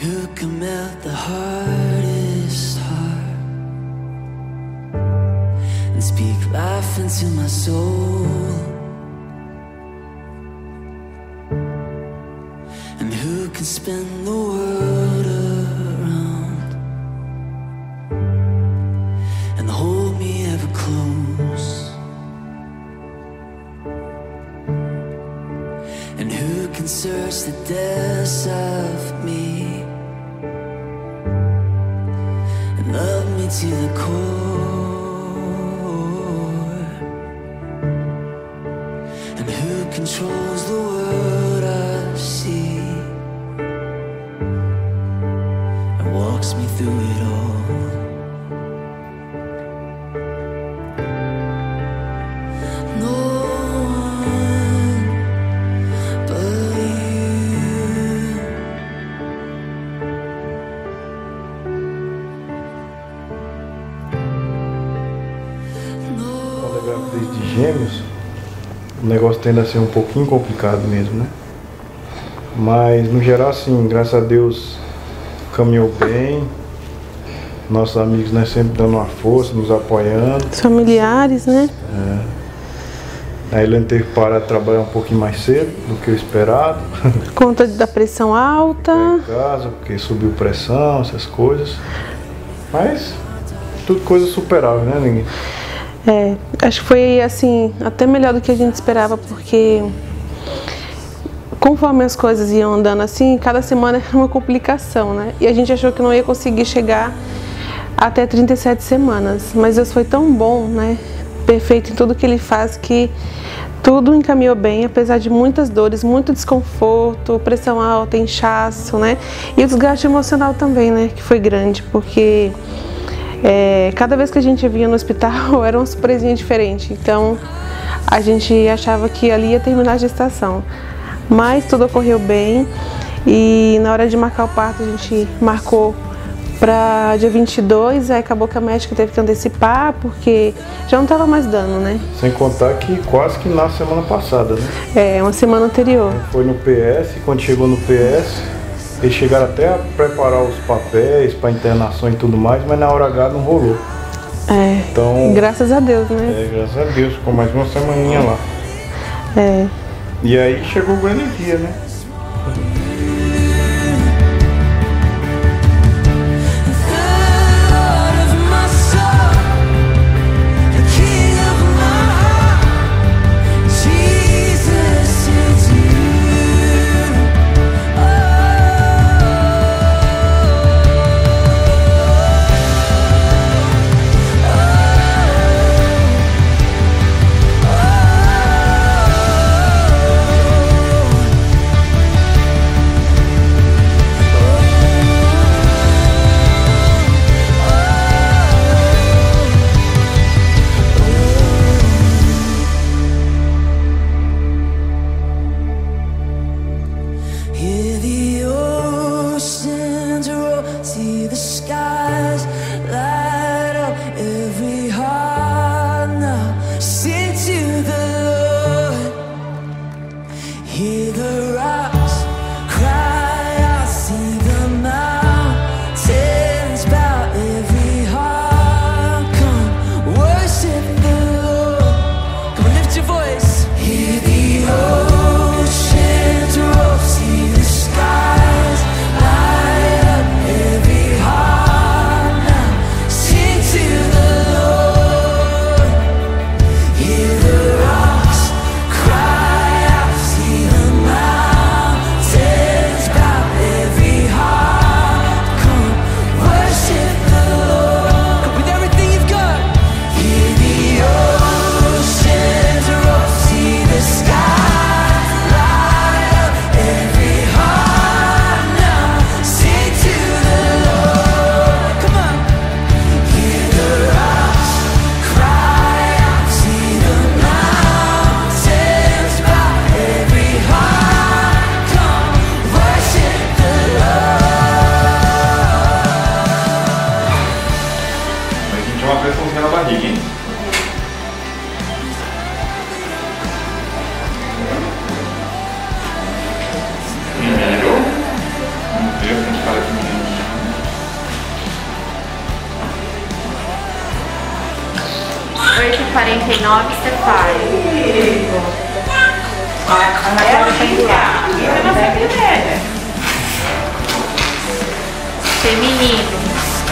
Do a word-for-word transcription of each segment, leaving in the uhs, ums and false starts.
who can melt the hardest heart and speak life into my soul, and who can spin the world around and hold me ever close, and who can search the depths of me and love me to the core, and who controls the world I see and walks me through it all. De gêmeos, o negócio tende a ser um pouquinho complicado mesmo, né? Mas no geral, assim, graças a Deus caminhou bem. Nossos amigos, né, sempre dando uma força, nos apoiando. Os familiares, né? É. A Helene teve que parar de trabalhar um pouquinho mais cedo do que o esperado. Por conta da pressão alta. Em casa, porque subiu pressão, essas coisas. Mas tudo coisa superável, né, ninguém? É, acho que foi assim, até melhor do que a gente esperava, porque conforme as coisas iam andando assim, cada semana era uma complicação, né? E a gente achou que não ia conseguir chegar até trinta e sete semanas, mas Deus foi tão bom, né? Perfeito em tudo que Ele faz, que tudo encaminhou bem, apesar de muitas dores, muito desconforto, pressão alta, inchaço, né? E o desgaste emocional também, né? Que foi grande, porque É, cada vez que a gente vinha no hospital era uma surpresinha diferente, então a gente achava que ali ia terminar a gestação, mas tudo ocorreu bem e na hora de marcar o parto a gente marcou para dia vinte e dois, aí acabou que a médica teve que antecipar porque já não estava mais dando, né? Sem contar que quase que na semana passada, né? É, uma semana anterior. Foi no P S, quando chegou no P S, eles chegaram até a preparar os papéis para internação e tudo mais, mas na hora H não rolou. É, então, graças a Deus, né? É, graças a Deus, ficou mais uma semaninha lá. É. E aí chegou o grande dia, né? quarenta e nove, separe. É a filha. Isso é nossa primeira. Feminino.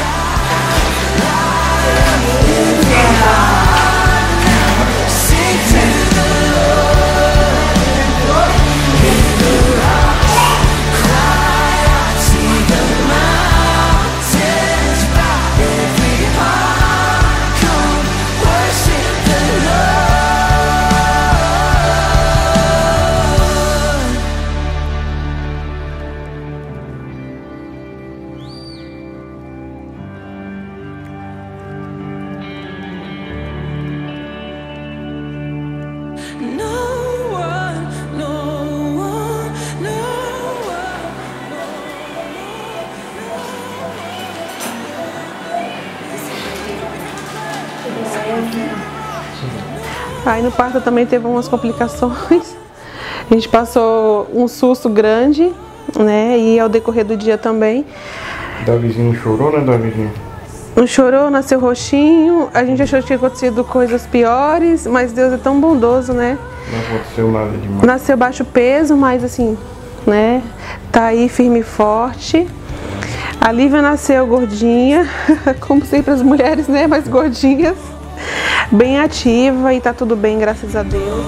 Aí no parto também teve umas complicações. A gente passou um susto grande, né? E ao decorrer do dia também. Davizinho chorou, né, Davizinho? Não chorou, nasceu roxinho. A gente achou que tinha acontecido coisas piores, mas Deus é tão bondoso, né? Não aconteceu nada demais. Nasceu baixo peso, mas assim, né? Tá aí firme e forte. A Lívia nasceu gordinha, como sempre as mulheres, né? Mais gordinhas. Bem ativa e tá tudo bem, graças a Deus.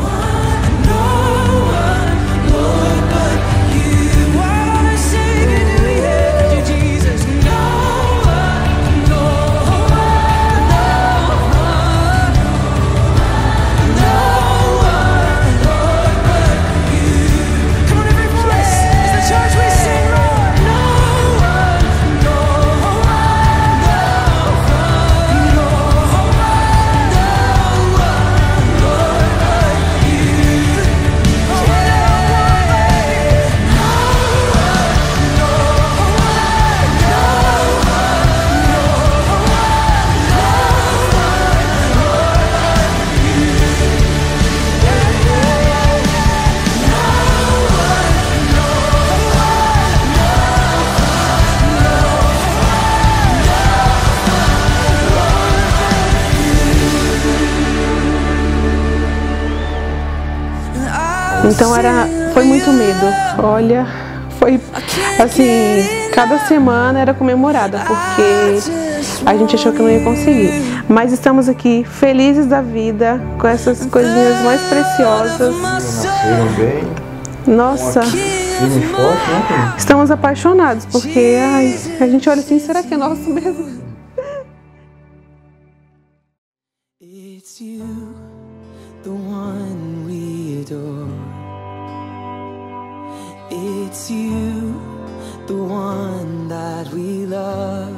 Então era, foi muito medo. Olha, foi assim, cada semana era comemorada, porque a gente achou que não ia conseguir. Mas estamos aqui felizes da vida, com essas coisinhas mais preciosas. Nasceram bem. Nossa, Firme e forte, né? estamos apaixonados, porque ai, a gente olha assim, será que é nosso mesmo? It's you, the one we adore. It's you, the one that we love.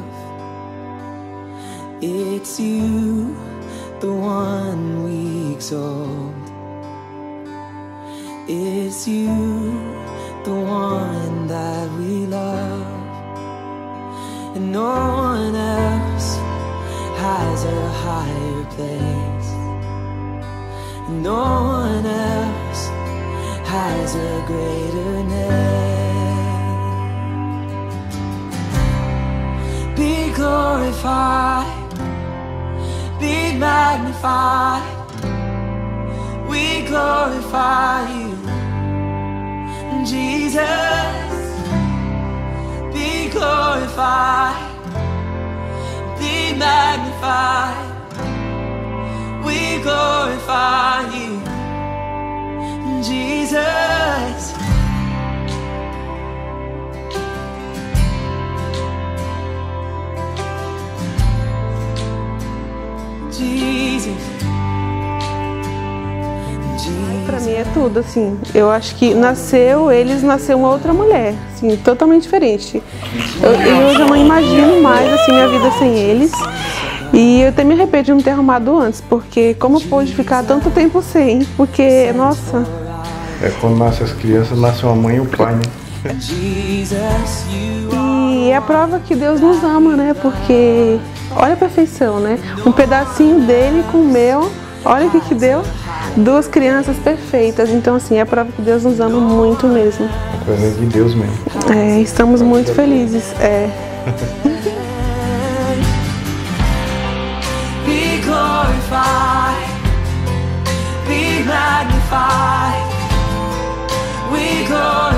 It's you, the one we exalt. It's you, the one that we love. And no one else has a higher place. And no one else has a greater name. Be glorified, be magnified. We glorify you, Jesus. Be glorified, be magnified. We glorify you, Jesus. Jesus. Pra mim é tudo, assim. Eu acho que nasceu, eles nasceu uma outra mulher, assim, totalmente diferente. Eu, eu já não imagino mais, assim, minha vida sem eles. E eu até me arrependo de não ter arrumado antes, porque como eu pude ficar tanto tempo sem? Porque, nossa... É quando nascem as crianças, nasce uma mãe e o pai, né? E é a prova que Deus nos ama, né? Porque olha a perfeição, né? Um pedacinho dele com o meu, olha o que que deu. Duas crianças perfeitas. Então, assim, é a prova que Deus nos ama muito mesmo. É presente de Deus mesmo. É, estamos muito felizes. É. Be glorified. magnify, we glorify.